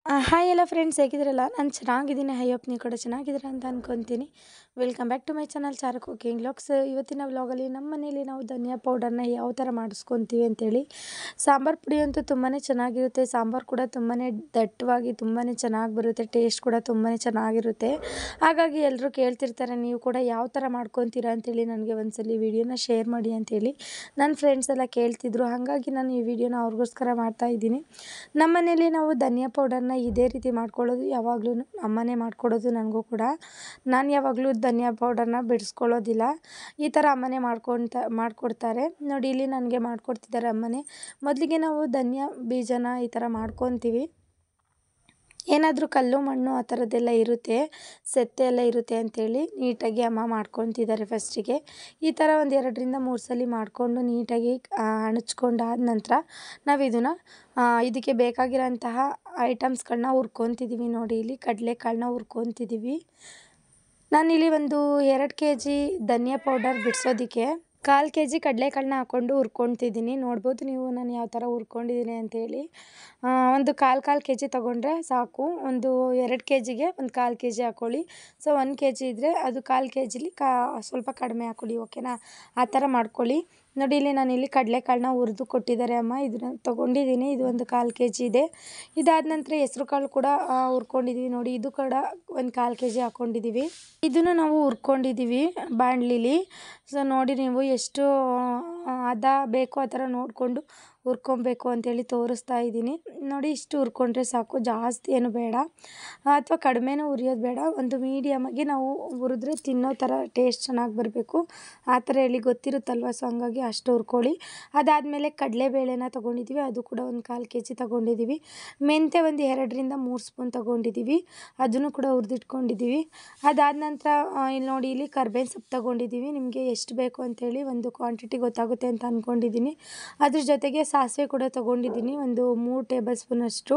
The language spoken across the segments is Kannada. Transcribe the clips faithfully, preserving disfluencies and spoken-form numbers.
ಆ, ಹಾಯ್ ಎಲ್ಲ ಫ್ರೆಂಡ್ಸ್, ಹೇಗಿದ್ದೀರಲ್ಲ? ನಾನು ಚೆನ್ನಾಗಿದ್ದೀನಿ. ಐ ಹೋಪ್ ನೀವು ಕೂಡ ಚೆನ್ನಾಗಿದ್ದೀರಾ ಅಂತ ಅನ್ಕೊತೀನಿ. Welcome back to my channel Charu cooking vlogs. ಇವತ್ತಿನ ವ್ಲಾಗಲ್ಲಿ ನಮ್ಮ ಮನೇಲಿ ನಾವು ಧನಿಯಾ ಪೌಡರ್ನ ಯಾವ ಥರ ಮಾಡಿಸ್ಕೊತೀವಿ ಅಂತೇಳಿ. ಸಾಂಬಾರು ಪುಡಿ ಅಂತೂ ತುಂಬಾ ಚೆನ್ನಾಗಿರುತ್ತೆ. ಸಾಂಬಾರು ಕೂಡ ತುಂಬಾ ದಟ್ಟವಾಗಿ ತುಂಬಾ ಚೆನ್ನಾಗಿ ಬರುತ್ತೆ. ಟೇಸ್ಟ್ ಕೂಡ ತುಂಬಾ ಚೆನ್ನಾಗಿರುತ್ತೆ. ಹಾಗಾಗಿ ಎಲ್ಲರೂ ಕೇಳ್ತಿರ್ತಾರೆ, ನೀವು ಕೂಡ ಯಾವ ಥರ ಮಾಡ್ಕೊತೀರಾ ಅಂತೇಳಿ ನನಗೆ ಒಂದ್ಸಲಿ ವಿಡಿಯೋನ ಶೇರ್ ಮಾಡಿ ಅಂತೇಳಿ ನನ್ನ ಫ್ರೆಂಡ್ಸ್ ಎಲ್ಲ ಕೇಳ್ತಿದ್ರು. ಹಾಗಾಗಿ ನಾನು ಈ ವಿಡಿಯೋನ ಅವ್ರಿಗೋಸ್ಕರ ಮಾಡ್ತಾ ಇದ್ದೀನಿ. ನಮ್ಮ ಮನೇಲಿ ನಾವು ಧನಿಯಾ ಪೌಡರ್ನ ಇದೇ ರೀತಿ ಮಾಡ್ಕೊಳ್ಳೋದು, ಯಾವಾಗಲೂ ಅಮ್ಮನೇ ಮಾಡ್ಕೊಡೋದು. ನನಗೂ ಕೂಡ ನಾನು ಯಾವಾಗಲೂ ಧನಿಯಾ ಪೌಡರ್ನ ಬಿಡಿಸ್ಕೊಳ್ಳೋದಿಲ್ಲ. ಈ ಥರ ಅಮ್ಮನೇ ಮಾಡ್ಕೊತ ಮಾಡಿಕೊಡ್ತಾರೆ ನೋಡಿ. ಇಲ್ಲಿ ನನಗೆ ಮಾಡಿಕೊಡ್ತಿದ್ದಾರೆ ಅಮ್ಮನೇ. ಮೊದಲಿಗೆ ನಾವು ಧನಿಯಾ ಬೀಜನ ಈ ಥರ ಮಾಡ್ಕೊತೀವಿ. ಏನಾದರೂ ಕಲ್ಲು ಮಣ್ಣು ಆ ಥರದ್ದೆಲ್ಲ ಇರುತ್ತೆ, ಸೆತ್ತೆ ಎಲ್ಲ ಇರುತ್ತೆ ಅಂಥೇಳಿ ನೀಟಾಗಿ ಅಮ್ಮ ಮಾಡ್ಕೊತಿದ್ದಾರೆ ಫಸ್ಟಿಗೆ. ಈ ಥರ ಒಂದು ಎರಡರಿಂದ ಮೂರು ಸಲ ಮಾಡಿಕೊಂಡು ನೀಟಾಗಿ ಅಣಚ್ಕೊಂಡಾದ ನಂತರ ನಾವು ಇದನ್ನು ಇದಕ್ಕೆ ಬೇಕಾಗಿರೋಂತಹ ಐಟಮ್ಸ್ಗಳನ್ನ ಹುರ್ಕೊತಿದ್ದೀವಿ. ನೋಡಿ, ಇಲ್ಲಿ ಕಡಲೆಕಾಳನ್ನ ಹುರ್ಕೊತಿದ್ದೀವಿ. ನಾನಿಲ್ಲಿ ಒಂದು ಎರಡು ಕೆ ಜಿ ಧನಿಯಾ ಪೌಡರ್ ಬಿಡಿಸೋದಕ್ಕೆ ಕಾಲು ಕೆ ಜಿ ಕಡಲೆಕಾಳನ್ನ ಹಾಕ್ಕೊಂಡು ಹುರ್ಕೊತಿದ್ದೀನಿ. ನೋಡ್ಬೋದು ನೀವು ನಾನು ಯಾವ ಥರ ಹುರ್ಕೊಂಡಿದ್ದೀನಿ ಅಂತೇಳಿ. ಒಂದು ಕಾಲು ಕಾಲು ಕೆ ಜಿ ತೊಗೊಂಡ್ರೆ ಸಾಕು. ಒಂದು ಎರಡು ಕೆ ಜಿಗೆ ಒಂದು ಕಾಲು ಕೆ ಜಿ ಹಾಕ್ಕೊಳ್ಳಿ. ಸೊ ಒಂದು ಕೆ ಜಿ ಇದ್ದರೆ ಅದು ಕಾಲು ಕೆ ಜಿಲಿ ಕಾ ಸ್ವಲ್ಪ ಕಡಿಮೆ ಹಾಕ್ಕೊಳ್ಳಿ, ಓಕೆನಾ? ಆ ಥರ ಮಾಡ್ಕೊಳ್ಳಿ. ನೋಡಿ, ಇಲ್ಲಿ ನಾನಿಲ್ಲಿ ಕಡಲೆಕಾಳನ್ನ ಹುರಿದು ಕೊಟ್ಟಿದ್ದಾರೆ ಅಮ್ಮ. ಇದನ್ನ ತೊಗೊಂಡಿದ್ದೀನಿ. ಇದು ಒಂದು ಕಾಲು ಕೆ ಜಿ ಇದೆ. ಇದಾದ ನಂತರ ಹೆಸ್ರು ಕಾಳು ಕೂಡ ಹುರ್ಕೊಂಡಿದ್ದೀವಿ. ನೋಡಿ, ಇದು ಕೂಡ ಒಂದು ಕಾಲು ಕೆ ಜಿ ಹಾಕ್ಕೊಂಡಿದ್ದೀವಿ. ಇದನ್ನು ನಾವು ಹುರ್ಕೊಂಡಿದ್ದೀವಿ ಬಾಣಲಿಲಿ. ಸೊ ನೋಡಿ, ನೀವು ಎಷ್ಟು ಅದ ಬೇಕೋ ಆ ಥರ ನೋಡಿಕೊಂಡು ಹುರ್ಕೊಬೇಕು ಅಂತೇಳಿ ತೋರಿಸ್ತಾ ಇದ್ದೀನಿ. ನೋಡಿ, ಇಷ್ಟು ಹುರ್ಕೊಂಡ್ರೆ ಸಾಕು, ಜಾಸ್ತಿ ಏನು ಬೇಡ ಅಥವಾ ಕಡಿಮೆನೂ ಹುರಿಯೋದು ಬೇಡ. ಒಂದು ಮೀಡಿಯಮಾಗಿ ನಾವು ಹುರಿದ್ರೆ ತಿನ್ನೋ ಥರ ಟೇಸ್ಟ್ ಚೆನ್ನಾಗಿ ಬರಬೇಕು. ಆ ಥರ ಹೇಳಿ ಗೊತ್ತಿರುತ್ತಲ್ವ, ಸೊ ಹಂಗಾಗಿ ಅಷ್ಟು ಹುರ್ಕೊಳ್ಳಿ. ಅದಾದಮೇಲೆ ಕಡಲೆಬೇಳೆನ ತೊಗೊಂಡಿದ್ದೀವಿ. ಅದು ಕೂಡ ಒಂದು ಕಾಲು ಕೆ ಜಿ ತೊಗೊಂಡಿದ್ದೀವಿ. ಮೆಂತ್ಯ ಒಂದು ಎರಡರಿಂದ ಮೂರು ಸ್ಪೂನ್ ತೊಗೊಂಡಿದ್ದೀವಿ. ಅದನ್ನು ಕೂಡ ಹುರಿದಿಟ್ಕೊಂಡಿದ್ದೀವಿ. ಅದಾದ ನಂತರ ಇಲ್ಲಿ ನೋಡಿ, ಇಲ್ಲಿ ಕರ್ಬೇವಿನ ಸೊಪ್ಪು ತೊಗೊಂಡಿದ್ದೀವಿ. ನಿಮಗೆ ಎಷ್ಟು ಬೇಕು ಅಂತೇಳಿ ಒಂದು ಕ್ವಾಂಟಿಟಿ ಗೊತ್ತಾಗುತ್ತೆ ಅಂತ ಅಂದ್ಕೊಂಡಿದ್ದೀನಿ. ಅದ್ರ ಜೊತೆಗೆ ಸಾಸಿವೆ ಕೂಡ ತೊಗೊಂಡಿದ್ದೀನಿ, ಒಂದು ಮೂರು ಟೇಬಲ್ ಸ್ಪೂನಷ್ಟು.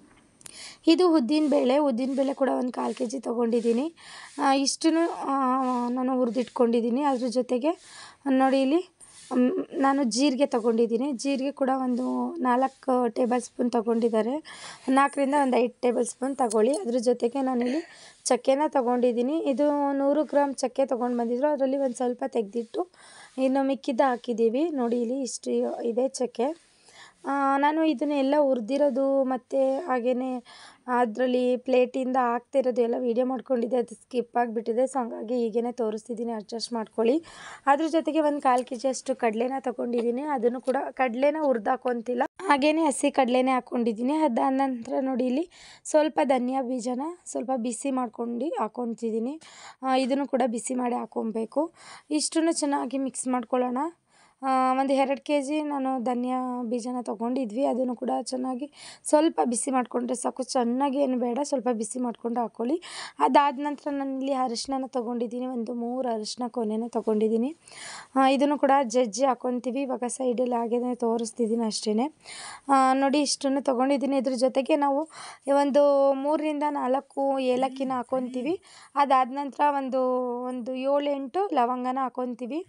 ಇದು ಉದ್ದಿನಬೇಳೆ ಉದ್ದಿನಬೇಳೆ ಕೂಡ ಒಂದು ಕಾಲು ಕೆ ಜಿ ತೊಗೊಂಡಿದ್ದೀನಿ. ಇಷ್ಟನ್ನು ನಾನು ಹುರಿದಿಟ್ಕೊಂಡಿದ್ದೀನಿ. ಅದ್ರ ಜೊತೆಗೆ ನೋಡಿ, ಇಲ್ಲಿ ನಾನು ಜೀರಿಗೆ ತೊಗೊಂಡಿದ್ದೀನಿ. ಜೀರಿಗೆ ಕೂಡ ಒಂದು ನಾಲ್ಕು ಟೇಬಲ್ ಸ್ಪೂನ್ ತೊಗೊಂಡಿದ್ದಾರೆ. ನಾಲ್ಕರಿಂದ ಒಂದು ಐದು ಟೇಬಲ್ ಸ್ಪೂನ್ ತೊಗೊಳ್ಳಿ. ಅದ್ರ ಜೊತೆಗೆ ನಾನಿಲ್ಲಿ ಚಕ್ಕೆನ ತೊಗೊಂಡಿದ್ದೀನಿ. ಇದು ನೂರು ಗ್ರಾಮ್ ಚಕ್ಕೆ ತೊಗೊಂಡು ಬಂದಿದ್ರು. ಅದರಲ್ಲಿ ಒಂದು ಸ್ವಲ್ಪ ತೆಗೆದಿಟ್ಟು ಇನ್ನು ಮಿಕ್ಕಿದ್ದ ಹಾಕಿದ್ದೀವಿ. ನೋಡಿ, ಇಲ್ಲಿ ಇಷ್ಟು ಇದೆ ಚಕ್ಕೆ. ನಾನು ಇದನ್ನೆಲ್ಲ ಹುರಿದಿರೋದು ಮತ್ತು ಹಾಗೆಯೇ ಅದರಲ್ಲಿ ಪ್ಲೇಟಿಂದ ಹಾಕ್ತಿರೋದು ಎಲ್ಲ ವೀಡಿಯೋ ಮಾಡ್ಕೊಂಡಿದ್ದೆ, ಅದು ಸ್ಕಿಪ್ ಆಗಿಬಿಟ್ಟಿದೆ. ಸೊ ಹಂಗಾಗಿ ಹೀಗೇ ತೋರಿಸ್ತಿದ್ದೀನಿ, ಅಡ್ಜಸ್ಟ್ ಮಾಡ್ಕೊಳ್ಳಿ. ಅದ್ರ ಜೊತೆಗೆ ಒಂದು ಕಾಲು ಕೆ ಜಿ ಅಷ್ಟು ಕಡಲೆನ ತೊಗೊಂಡಿದ್ದೀನಿ. ಅದನ್ನು ಕೂಡ ಕಡಲೆನ ಹುರಿದು ಹಾಕೊತಿಲ್ಲ, ಹಾಗೆಯೇ ಹಸಿ ಕಡಲೆನೇ ಹಾಕ್ಕೊಂಡಿದ್ದೀನಿ. ಅದಾದ ನಂತರ ನೋಡಿ, ಇಲ್ಲಿ ಸ್ವಲ್ಪ ಧನಿಯಾ ಬೀಜನ ಸ್ವಲ್ಪ ಬಿಸಿ ಮಾಡ್ಕೊಂಡು ಹಾಕ್ಕೊತಿದ್ದೀನಿ. ಇದನ್ನು ಕೂಡ ಬಿಸಿ ಮಾಡಿ ಹಾಕ್ಕೊಬೇಕು. ಇಷ್ಟನ್ನು ಚೆನ್ನಾಗಿ ಮಿಕ್ಸ್ ಮಾಡ್ಕೊಳ್ಳೋಣ. ಒಂದು ಎರಡು ಕೆ ಜಿ ನಾನು ಧನಿಯಾ ಬೀಜನ ತೊಗೊಂಡಿದ್ವಿ. ಅದನ್ನು ಕೂಡ ಚೆನ್ನಾಗಿ ಸ್ವಲ್ಪ ಬಿಸಿ ಮಾಡಿಕೊಂಡ್ರೆ ಸಾಕು, ಚೆನ್ನಾಗಿ ಏನು ಬೇಡ, ಸ್ವಲ್ಪ ಬಿಸಿ ಮಾಡಿಕೊಂಡು ಹಾಕ್ಕೊಳ್ಳಿ. ಅದಾದ ನಂತರ ನಾನಿಲ್ಲಿ ಅರಿಶಿನ ತೊಗೊಂಡಿದ್ದೀನಿ. ಒಂದು ಮೂರು ಅರಿಶಿನ ಕೊನೆನ ತೊಗೊಂಡಿದ್ದೀನಿ. ಇದನ್ನು ಕೂಡ ಜಜ್ಜಿ ಹಾಕ್ಕೊತೀವಿ. ಇವಾಗ ಸೈಡಲ್ಲಿ ಹಾಗೇ ತೋರಿಸ್ತಿದ್ದೀನಿ ಅಷ್ಟೇ. ನೋಡಿ, ಇಷ್ಟನ್ನು ತೊಗೊಂಡಿದ್ದೀನಿ. ಇದ್ರ ಜೊತೆಗೆ ನಾವು ಒಂದು ಮೂರರಿಂದ ನಾಲ್ಕು ಏಲಕ್ಕಿನ ಹಾಕ್ಕೊತೀವಿ. ಅದಾದ ನಂತರ ಒಂದು ಒಂದು ಏಳು ಎಂಟು ಲವಂಗನ ಹಾಕ್ಕೊತೀವಿ.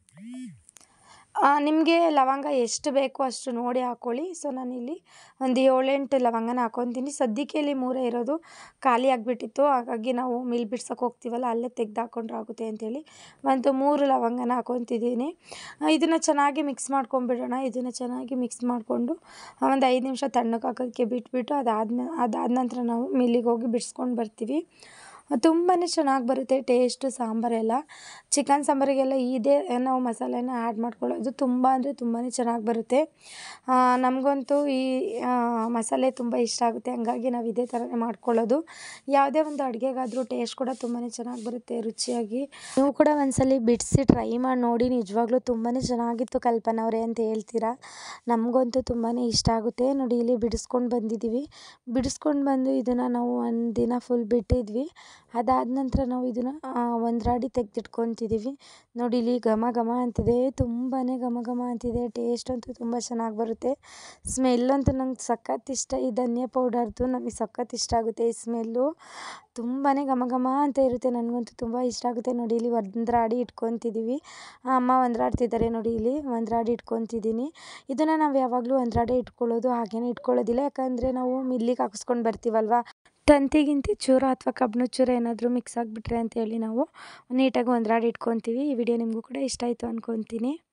ನಿಮಗೆ ಲವಂಗ ಎಷ್ಟು ಬೇಕೋ ಅಷ್ಟು ನೋಡಿ ಹಾಕ್ಕೊಳ್ಳಿ. ಸೊ ನಾನಿಲ್ಲಿ ಒಂದು ಏಳೆಂಟು ಲವಂಗನ ಹಾಕ್ಕೊತೀನಿ. ಸದ್ಯಕ್ಕೆ ಇಲ್ಲಿ ಮೂರೇ ಇರೋದು, ಖಾಲಿ ಆಗಿಬಿಟ್ಟಿತ್ತು. ಹಾಗಾಗಿ ನಾವು ಮಿಲ್ ಬಿಡ್ಸೋಕೆ ಹೋಗ್ತೀವಲ್ಲ, ಅಲ್ಲೇ ತೆಗೆದು ಹಾಕ್ಕೊಂಡ್ರೆ ಆಗುತ್ತೆ ಅಂತೇಳಿ ಒಂದು ಮೂರು ಲವಂಗನ ಹಾಕ್ಕೊತಿದ್ದೀನಿ. ಇದನ್ನು ಚೆನ್ನಾಗಿ ಮಿಕ್ಸ್ ಮಾಡ್ಕೊಂಬಿಡೋಣ. ಇದನ್ನು ಚೆನ್ನಾಗಿ ಮಿಕ್ಸ್ ಮಾಡಿಕೊಂಡು ಒಂದು ಐದು ನಿಮಿಷ ತಣ್ಣಗಾಗೋದಕ್ಕೆ ಬಿಟ್ಬಿಟ್ಟು ಅದಾದ ಅದಾದ ನಂತರ ನಾವು ಮಿಲ್ಲಿಗೆ ಹೋಗಿ ಬಿಡಿಸ್ಕೊಂಡು ಬರ್ತೀವಿ. ತುಂಬಾ ಚೆನ್ನಾಗಿ ಬರುತ್ತೆ ಟೇಸ್ಟು ಸಾಂಬಾರೆಲ್ಲ. ಚಿಕನ್ ಸಾಂಬಾರಿಗೆಲ್ಲ ಇದೇ ನಾವು ಮಸಾಲೆನ ಆ್ಯಡ್ ಮಾಡ್ಕೊಳ್ಳೋದು. ತುಂಬ ಅಂದರೆ ತುಂಬಾ ಚೆನ್ನಾಗಿ ಬರುತ್ತೆ. ನಮಗಂತೂ ಈ ಮಸಾಲೆ ತುಂಬ ಇಷ್ಟ ಆಗುತ್ತೆ. ಹಂಗಾಗಿ ನಾವು ಇದೇ ಥರನೇ ಮಾಡ್ಕೊಳ್ಳೋದು. ಯಾವುದೇ ಒಂದು ಅಡುಗೆಗಾದರೂ ಟೇಸ್ಟ್ ಕೂಡ ತುಂಬಾ ಚೆನ್ನಾಗಿ ಬರುತ್ತೆ, ರುಚಿಯಾಗಿ. ನೀವು ಕೂಡ ಒಂದ್ಸಲಿ ಬಿಡಿಸಿ ಟ್ರೈ ಮಾಡಿ ನೋಡಿ. ನಿಜವಾಗ್ಲೂ ತುಂಬಾ ಚೆನ್ನಾಗಿತ್ತು ಕಲ್ಪನಾ ಅವರೇ ಅಂತ ಹೇಳ್ತೀರಾ. ನಮಗಂತೂ ತುಂಬಾ ಇಷ್ಟ ಆಗುತ್ತೆ. ನೋಡಿ, ಇಲ್ಲಿ ಬಿಡಿಸ್ಕೊಂಡು ಬಂದಿದ್ದೀವಿ. ಬಿಡಿಸ್ಕೊಂಡು ಬಂದು ಇದನ್ನು ನಾವು ಒಂದು ದಿನ ಫುಲ್ ಬಿಟ್ಟಿದ್ವಿ. ಅದಾದ ನಂತರ ನಾವು ಇದನ್ನು ಒಂದರಾಡಿ ತೆಗೆದಿಟ್ಕೊತಿದ್ದೀವಿ. ನೋಡಿ ಇಲ್ಲಿ ಘಮ ಘಮ ಅಂತಿದೆ, ತುಂಬಾ ಘಮ ಘಮ ಅಂತಿದೆ. ಟೇಸ್ಟ್ ಅಂತೂ ತುಂಬ ಚೆನ್ನಾಗಿ ಬರುತ್ತೆ. ಸ್ಮೆಲ್ ಅಂತೂ ನಂಗೆ ಸಖತ್ ಇಷ್ಟ. ಈ ಧನಿಯಾ ಪೌಡರ್ದು ನನಗೆ ಸಖತ್ ಇಷ್ಟ ಆಗುತ್ತೆ ಈ ಸ್ಮೆಲ್ಲು. ತುಂಬಾ ಘಮ ಘಮ ಅಂತ ಇರುತ್ತೆ. ನನಗಂತೂ ತುಂಬ ಇಷ್ಟ ಆಗುತ್ತೆ. ನೋಡಿ ಇಲ್ಲಿ ಒಂದರಾಡಿ ಇಟ್ಕೊತಿದ್ದೀವಿ. ಅಮ್ಮ ಒಂದರಾಡ್ತಿದ್ದಾರೆ ನೋಡಿ, ಇಲ್ಲಿ ಒಂದರಾಡಿ ಇಟ್ಕೊತಿದ್ದೀನಿ. ಇದನ್ನು ನಾವು ಯಾವಾಗಲೂ ಒಂದರಾಡಿ ಇಟ್ಕೊಳ್ಳೋದು, ಹಾಗೇನೆ ಇಟ್ಕೊಳ್ಳೋದಿಲ್ಲ. ಯಾಕಂದರೆ ನಾವು ಮಿಲ್ಲಿಗೆ ಹಾಕಿಸ್ಕೊಂಡು ಬರ್ತೀವಲ್ವ, ತಂತಿಗಿಂತಿ ಚೂರು ಅಥವಾ ಕಬ್ಬಣ ಚೂರು ಏನಾದರೂ ಮಿಕ್ಸ್ ಆಗಿಬಿಟ್ರೆ ಅಂತೇಳಿ ನಾವು ನೀಟಾಗಿ ಒಂದರಾಡಿ ಇಟ್ಕೊತೀವಿ. ಈ ವಿಡಿಯೋ ನಿಮಗೂ ಕೂಡ ಇಷ್ಟ ಆಯಿತು ಅಂದ್ಕೊತೀನಿ.